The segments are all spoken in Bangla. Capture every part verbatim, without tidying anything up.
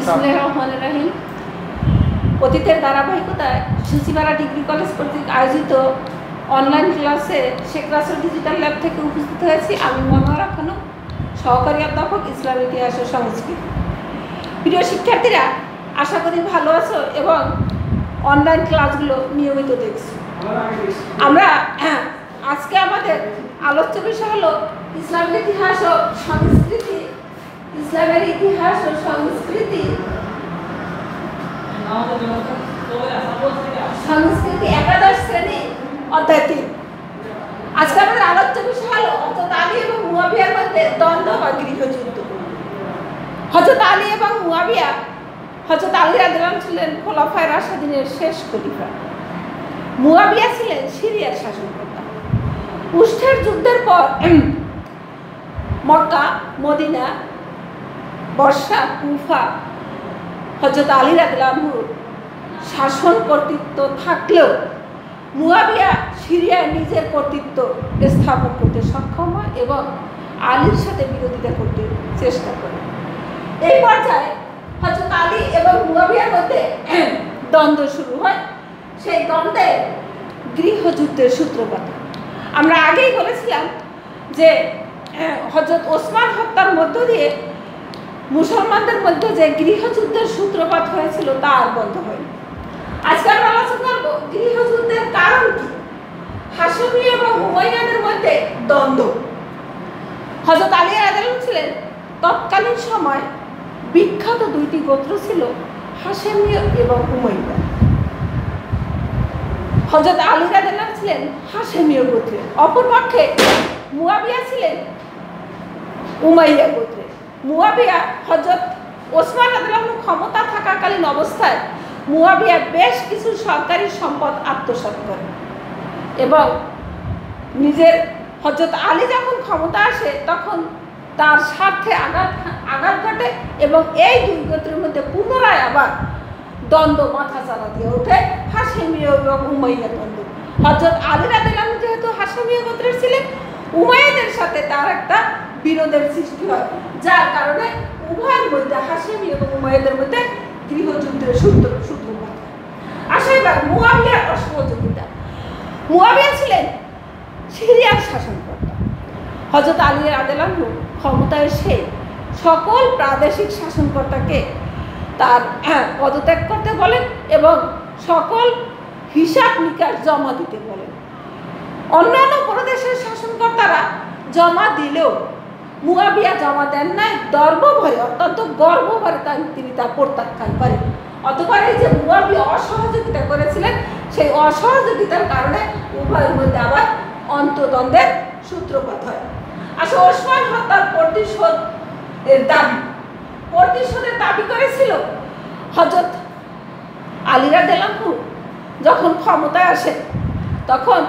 বিসমিল্লাহির রহমানির রহিম। অতীতের ধারাবাহিকতায় সূচিপাড়া ডিগ্রি কলেজ কর্তৃক আয়োজিত অনলাইন ক্লাসে শেখ রাসেল ডিজিটাল ল্যাব থেকে উপস্থিত হয়েছি আমি মনোয়ারা খানম, সহকারী অধ্যাপক ইসলাম ইতিহাস ও সংস্কৃতি। প্রিয় শিক্ষার্থীরা, আশা করি ভালো আছো এবং অনলাইন ক্লাসগুলো নিয়মিত দেখছো। আমরা আজকে আমাদের আলোচ্য বিষয় হলো ইসলামের ইতিহাস ও সংস্কৃতি। ইসলামের ইতিহাস ও সংস্কৃতি সংস্কৃতি একাদশ শ্রেণী অধ্যায় তিন। আজকে আমাদের আলোচ্য বিষয় হলো হযরত আলী এবং মুয়াবিয়ার মধ্যে দ্বন্দ্ব বা গৃহযুদ্ধ। হযরত আলী এবং মুয়াবিয়া, হযরত আলী রাদিয়াল্লাহু আনহু ছিলেন খোলাফায়ে রাশিদিনের শেষ খলিফা। মুয়াবিয়া ছিলেন সিরিয়ার শাসনকর্তা। উষ্ঠের যুদ্ধের পর মক্কা, মদিনা, বর্ষা, কুফা হযরত আলী রাদিয়াল্লাহু আনহুর শাসন কর্তৃত্ব থাকলেও মুয়াবিয়া সিরিয়ায় নিজের কর্তৃত্ব স্থাপন করতে সক্ষম হয় এবং আলীর সাথে বিরোধিতা করতে চেষ্টা করে। এই পর্যায়ে হযরত আলী এবং মুয়াবিয়ার মধ্যে দ্বন্দ্ব শুরু হয়। সেই দ্বন্দ্বে গৃহযুদ্ধের সূত্রপাত। আমরা আগেই বলেছিলাম যে হযরত ওসমান হত্যার মধ্য দিয়ে মুসলমানদের মধ্যে যে গৃহযুদ্ধের সূত্রপাত হয়েছিল তা আর বন্ধ হয়নি। আজকে আমরা আলোচনা করব গৃহযুদ্ধের কারণ কি, হাশেমি এবং উমাইয়াদের মধ্যে দ্বন্দ্ব। হযরত আলী রাদিয়াল্লাহু আনহু ছিলেন তৎকালীন সময় বিখ্যাত দুইটি গোত্র ছিল হাশেমি এবং উমাইয়া। হযরত আলী রাদিয়াল্লাহু আনহু ছিলেন হাশেমীয় গোত্রের, অপরপক্ষে মুয়াবিয়া ছিলেন উমাইয়া গোত্রের। মুয়াবিয়া হযরত ওসমান রাদিয়াল্লাহু আনহু ক্ষমতা থাকাকালীন অবস্থায় মুয়াবিয়া বেশ কিছু সরকারি সম্পদ আত্মসাৎ করে এবং নিজের হযরত আলী যখন ক্ষমতা আসে তখন তার স্বার্থে আঘাত আঘাত ঘটে এবং এই দুই গোত্রের মধ্যে পুনরায় আবার দ্বন্দ্ব মাথা চালা দিয়ে ওঠে, হাশেমীয় এবং উমাইয়া দ্বন্দ্ব। হযরত আলী রাদিয়াল্লাহু আনহু যেহেতু হাশেমীয় গোত্রের ছিলেন, উমাইয়াদের সাথে তার একটা বিরোধের সৃষ্টি হয়, যার কারণে উভয়ের মধ্যে হাশেমি এবং উমাইয়াদের মধ্যে গৃহযুদ্ধের সূত্র সূত্রপাত হয়। আসলে এবার মুয়াবিয়ার অসহযোগিতা। মুয়াবিয়া ছিলেন সিরিয়ার শাসনকর্তা। হযরত আলী রাদিয়াল্লাহু আনহু ক্ষমতায় এসে সকল প্রাদেশিক শাসনকর্তাকে তার পদত্যাগ করতে বলেন এবং সকল হিসাব নিকাশ জমা দিতে বলেন। অন্যান্য প্রদেশের শাসনকর্তারা জমা দিলেও মুয়াবিয়া জমা দেন নাই, গর্বভরে অত্যন্ত গর্বভরে তিনি তা প্রত্যাখ্যান করেন। অথবা এই যে মুয়াবিয়া অসহযোগিতা করেছিলেন, সেই অসহযোগিতার কারণে উভয়ের মধ্যে আবার অন্তদ্বন্দ্বের সূত্রপাত হয়। আসলে ওসমান হত্যার প্রতিশোধ এর দাবি প্রতিশোধের দাবি করেছিল হযরত আলী রাদিয়াল্লাহু আনহু যখন ক্ষমতায় আসে, তখন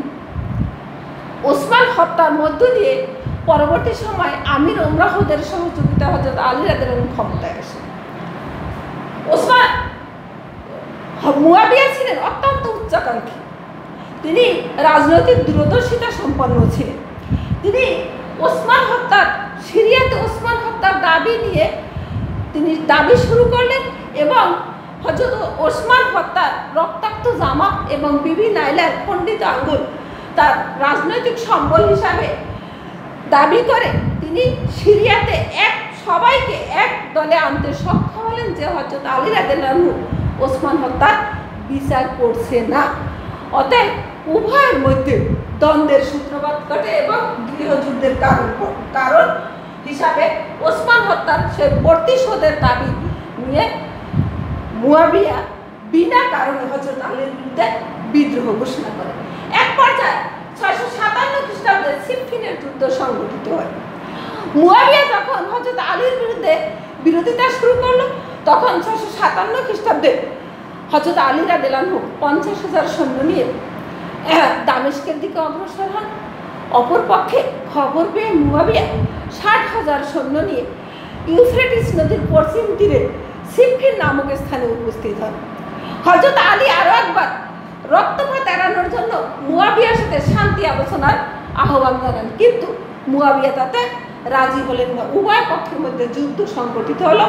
ওসমান হত্যার মধ্য দিয়ে পরবর্তী সময় আমির উমরাহদের সহযোগিতা হযরত আলী রাদিয়াল্লাহু আনহু ক্ষমতায় আসে। ওসমান মুয়াবিয়া ছিলেন অত্যন্ত উচ্চাকাঙ্ক্ষী, তিনি রাজনৈতিক দূরদর্শিতা সম্পন্ন ছিলেন। তিনি ওসমান হত্যার সিরিয়াতে ওসমান হত্যার দাবি নিয়ে তিনি দাবি শুরু করলেন এবং হযরত ওসমান হত্যার রক্তাক্ত জামা এবং বিবি নাইলার খণ্ডিত আঙ্গুল তার রাজনৈতিক সম্বল হিসাবে দাবি করে তিনি সিরিয়াতে এক সবাইকে এক দলে আনতে সক্ষম হলেন যে হযরত আলী রাদিয়াল্লাহু আনহু ওসমান হত্যার বিচার করছে না। অতএব উভয়ের মধ্যে দ্বন্দ্বের সূত্রপাত ঘটে এবং গৃহযুদ্ধের কারণ কারণ হিসাবে ওসমান হত্যার সে প্রতিশোধের দাবি নিয়ে মুয়াবিয়া বিনা কারণে হযরত আলীর বিরুদ্ধে বিদ্রোহ ঘোষণা করে। এক পর্যায়ে ছয়শো সাতান্ন খ্রিস্টাব্দে সিফিনের যুদ্ধ সংঘটিত হয়। মুয়াবিয়া যখন হযরত আলীর বিরুদ্ধে বিরোধিতা শুরু করলো, তখন ছয়শো সাতান্ন খ্রিস্টাব্দে হযরত আলী রাদিয়াল্লাহু আনহু পঞ্চাশ হাজার সৈন্য নিয়ে দামেস্কের দিকে অগ্রসর হন। অপরপক্ষে খবর পেয়ে মুয়াবিয়া ষাট হাজার সৈন্য নিয়ে ইউফ্রেটিস নদীর পশ্চিম তীরে সিফিন নামক স্থানে উপস্থিত হন। হযরত আলী আরও একবার রক্তপাত এড়ানোর জন্য মুয়াবিয়ার সাথে শান্তি আলোচনার আহ্বান জানান, কিন্তু মুয়াবিয়া তাতে রাজি হলেন না। উভয় পক্ষের মধ্যে যুদ্ধ সংগঠিত হলো।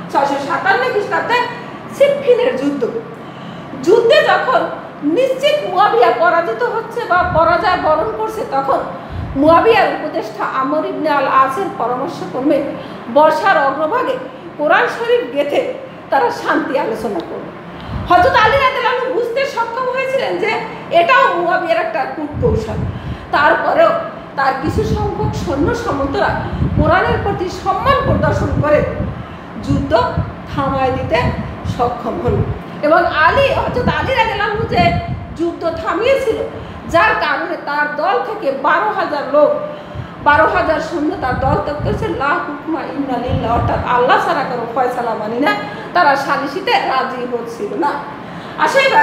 ছয়শো সাতান্ন খ্রিস্টাব্দে সিফিনের যুদ্ধ। যুদ্ধে যখন নিশ্চিত মুয়াবিয়া পরাজিত হচ্ছে বা পরাজয় বরণ করছে, তখন মুয়াবিয়ার উপদেষ্টা আমর ইবনে আল আসের পরামর্শক্রমে বর্ষার অগ্রভাগে কোরআন শরীফ গেঁথে তারা শান্তি আলোচনা করবে। হযরত আলী রাদিয়াল্লাহু আনহু বুঝতে সক্ষম হয়েছিলেন যে এটাও মুয়াবিয়ার একটা কূটকৌশল। তারপরেও তার কিছু সংখ্যক সৈন্য সামন্তরা কোরআনের প্রতি সম্মান প্রদর্শন করে যুদ্ধ থামায় দিতে সক্ষম হল। এবং আলী হযরত আলী রাদিয়াল্লাহু আনহু যে যুদ্ধ থামিয়েছিল, যার কারণে তার দল থেকে বারো হাজার লোক, বারো হাজার সৈন্য তার দল ত্যাগ করেছে। লা হুকমা ইল্লা লিল্লাহ, অর্থাৎ আল্লাহ ছাড়া কারো ফয়সালা মানি না, তারা সালিশিতে রাজি হচ্ছিল না। আসে এবার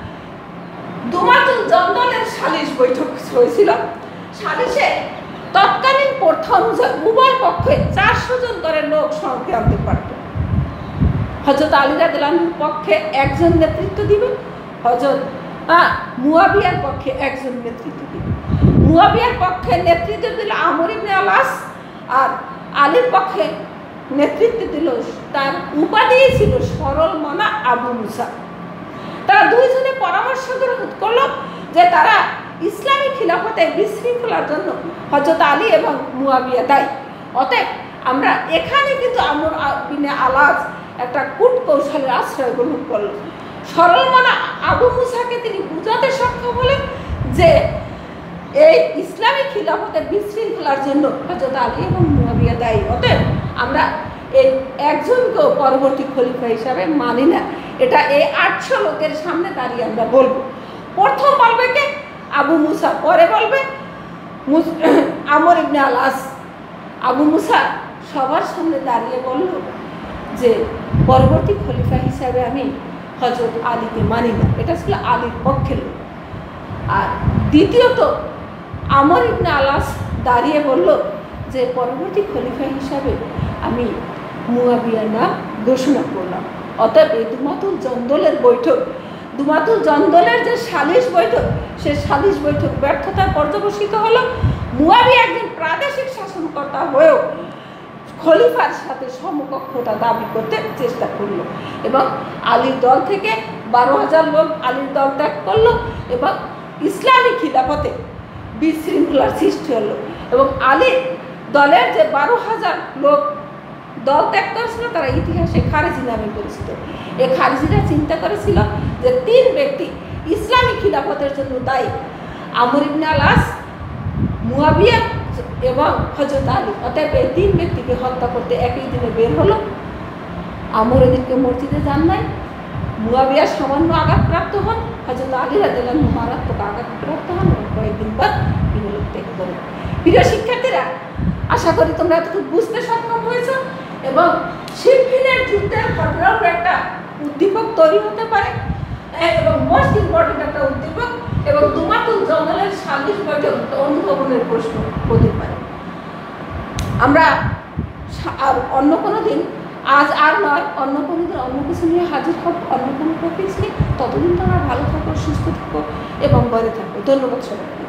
দুমাতুল জন্দলের সালিশ বৈঠক হয়েছিল। সালিশে তৎকালীন প্রথা অনুযায়ী উভয় পক্ষে চারশো জন করে লোক সঙ্গে আনতে পারত। হযরত আলী রাদিয়াল্লাহু আনহুর পক্ষে একজন নেতৃত্ব দিবে, হযরত মুয়াবিয়ার পক্ষে একজন নেতৃত্ব দিবে। মুয়াবিয়ার পক্ষে নেতৃত্ব দিল আমর ইবনে আল আস, আর আলীর পক্ষে নেতৃত্ব দিল, তার উপাধি ছিল সরল মনা আবু মুসা। তারা দুইজনে পরামর্শ করল যে তারা ইসলামী খিলাফতে বিশৃঙ্খলার জন্য হযরত আলী এবং মুয়াবিয়া দায়ী। অতএব আমরা এখানে কিন্তু আমর ইবনে আল আস একটা কূটকৌশলের আশ্রয় গ্রহণ করল। সরল মনা আবু মুসাকে তিনি বুঝাতে সক্ষম হলেন যে এই ইসলামী খিলাফতের বিশৃঙ্খলার জন্য হযরত আলী এবং মুয়াবিয়া দায়ী। অতএব আমরা এই একজনকেও পরবর্তী খলিফা হিসাবে মানি না। এটা এই আটশো লোকের সামনে দাঁড়িয়ে আমরা বলবো। প্রথম বলবে কে? আবু মুসা, পরে বলবে আমর ইবনে আল আস। আবু মুসা সবার সামনে দাঁড়িয়ে বলল যে পরবর্তী খলিফা হিসাবে আমি হযরত আলীকে মানি না। এটা ছিল আলীর পক্ষের লোক। আর দ্বিতীয়ত আমর ইবনে আল আস দাঁড়িয়ে বলল যে পরবর্তী খলিফা হিসাবে আমি মুয়াবিয়ার নাম ঘোষণা করলাম। অতএব এই দুমাতুল জন্দলের বৈঠক, দুমাতুল জন্দলের যে সালিশ বৈঠক, সে সালিশ বৈঠক ব্যর্থতায় পর্যবসিত হলো। মুয়াবিয়া একজন প্রাদেশিক শাসনকর্তা হয়েও খলিফার সাথে সমকক্ষতা দাবি করতে চেষ্টা করলো এবং আলীর দল থেকে বারো হাজার লোক আলীর দল ত্যাগ করলো এবং ইসলামী খিলাফতে বিশৃঙ্খলার সৃষ্টি হলো। এবং আলীর দলের যে বারো হাজার লোক দল ত্যাগ করেছিল তারা ইতিহাসে খারেজি নামে পরিচিত। এই খারেজিরা চিন্তা করেছিল যে তিন ব্যক্তি ইসলামী খিলাফতের জন্য দায়ী, আমর ইবনে আল আস, মুয়াবিয়া এবং হযরত আলী। অতএব এই তিন ব্যক্তিকে হত্যা করতে একই দিনে বের হলো। আমর এদিনকে মসজিদে যান নাই, মুয়াবিয়া সামান্য আঘাতপ্রাপ্ত হন, হযরত আলী রাদিয়াল্লাহু আনহু মারাত্মক আঘাতপ্রাপ্ত হন এবং কয়েকদিন পর ইহলোক ত্যাগ করেন। প্রিয় শিক্ষার্থীরা, আশা করি তোমরা এতটুকু বুঝতে সক্ষম হয়েছ এবং সিফিনের যুদ্ধের ঘটনার একটা উদ্দীপক তৈরি হতে পারে এবং মোস্ট ইম্পর্টেন্ট একটা উদ্দীপক এবং দুমাতুল জন্দলের সালিশ বৈঠক অনুধাবনের প্রশ্ন হতে পারে। আমরা আর অন্য কোনো দিন, আজ আর নয়, অন্য কোনো দিন অন্য কিছু নিয়ে হাজির হব, অন্য কোনো টপিক নিয়ে। ততদিন তোমরা ভালো থাকো, সুস্থ থাকো এবং ঘরে থাকো। ধন্যবাদ সবাই।